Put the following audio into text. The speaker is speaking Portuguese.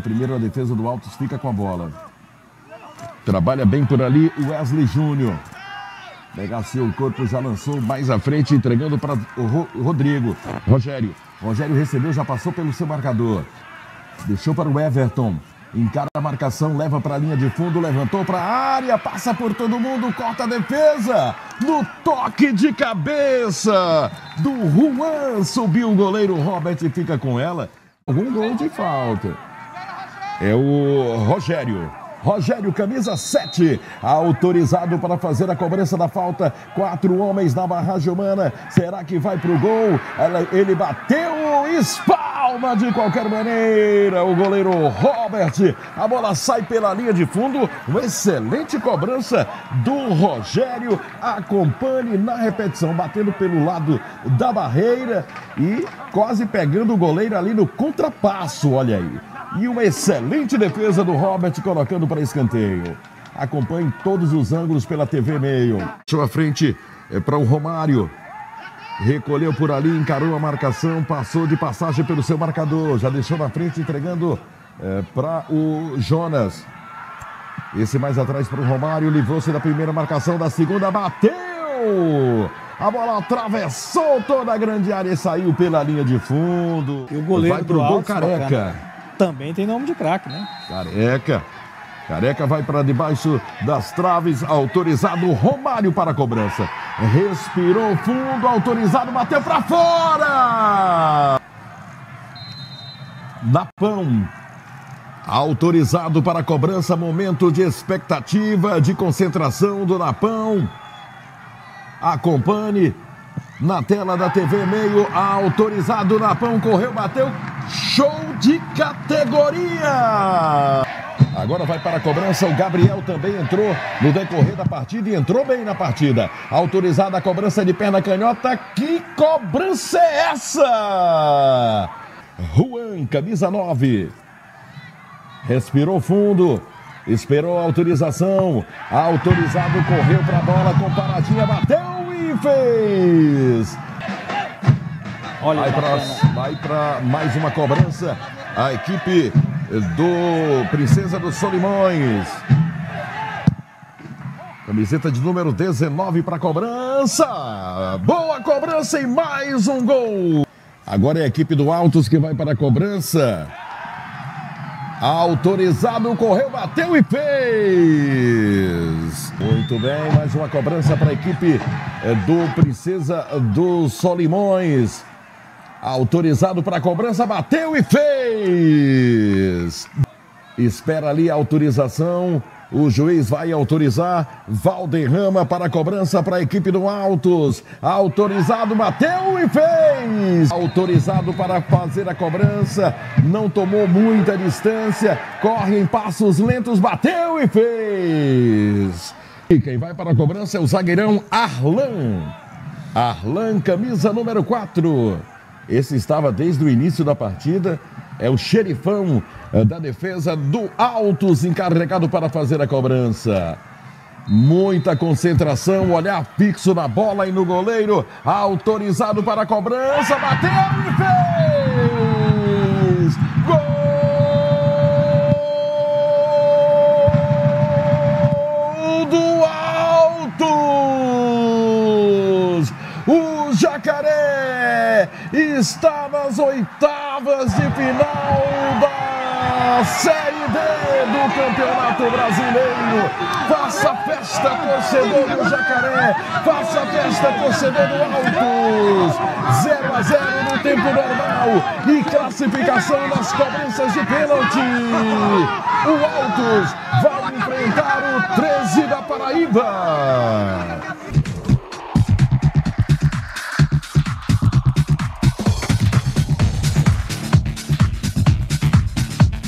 primeiro a defesa do Altos fica com a bola. Trabalha bem por ali o Wesley Júnior. Negaciou o corpo, já lançou mais à frente, entregando para o Rodrigo. Rogério recebeu, já passou pelo seu marcador. Deixou para o Everton. Encara a marcação, leva para a linha de fundo, levantou para a área, passa por todo mundo, corta a defesa. No toque de cabeça do Juan, subiu o goleiro Robert e fica com ela. Um gol de falta. É o Rogério. Rogério, camisa 7, autorizado para fazer a cobrança da falta. 4 homens na barragem humana. Será que vai para o gol? Ele bateu, espalma de qualquer maneira. O goleiro Robert. A bola sai pela linha de fundo. Uma excelente cobrança do Rogério. Acompanhe na repetição, batendo pelo lado da barreira e quase pegando o goleiro ali no contrapasso. Olha aí. E uma excelente defesa do Robert, colocando para escanteio. Acompanhe todos os ângulos pela TV Meio. Deixou a frente para o Romário. Recolheu por ali, encarou a marcação, passou de passagem pelo seu marcador. Já deixou na frente, entregando para o Jonas. Esse mais atrás para o Romário, livrou-se da primeira marcação, da segunda, bateu! A bola atravessou toda a grande área e saiu pela linha de fundo. E o goleiro vai pro gol, Careca. Bacana. Também tem nome de craque, né? Careca vai para debaixo das traves, autorizado Romário para a cobrança. Respirou fundo, autorizado, bateu para fora! Napão, autorizado para a cobrança, momento de expectativa, de concentração do Napão. Acompanhe na tela da TV Meio, autorizado Napão, correu, bateu, show de categoria! Agora vai para a cobrança, o Gabriel também entrou no decorrer da partida e entrou bem na partida. Autorizada a cobrança de perna canhota, que cobrança é essa? Juan, camisa 9. Respirou fundo, esperou a autorização, autorizado, correu para a bola, com paradinha, bateu e fez! Olha, vai para mais uma cobrança, a equipe do Princesa dos Solimões. Camiseta de número 19 para cobrança. Boa cobrança e mais um gol. Agora é a equipe do Altos que vai para a cobrança. Autorizado, correu, bateu e fez. Muito bem, mais uma cobrança para a equipe do Princesa dos Solimões. Autorizado para a cobrança, bateu e fez. Espera ali a autorização. O juiz vai autorizar. Valderrama para a cobrança para a equipe do Altos. Autorizado, bateu e fez. Autorizado para fazer a cobrança. Não tomou muita distância. Corre em passos lentos, bateu e fez. E quem vai para a cobrança é o zagueirão Arlan. Arlan, camisa número 4. Esse estava desde o início da partida. É o xerifão da defesa do Altos, encarregado para fazer a cobrança. Muita concentração, olhar fixo na bola e no goleiro. Autorizado para a cobrança, bateu e fez! Gol do Altos! O Jacaré está nas oitavas de final da Série D do Campeonato Brasileiro. Faça festa, torcedor do Jacaré. Faça festa, torcedor do Altos. 0-0 no tempo normal e classificação nas cobranças de pênalti. O Altos vai enfrentar o 13 da Paraíba.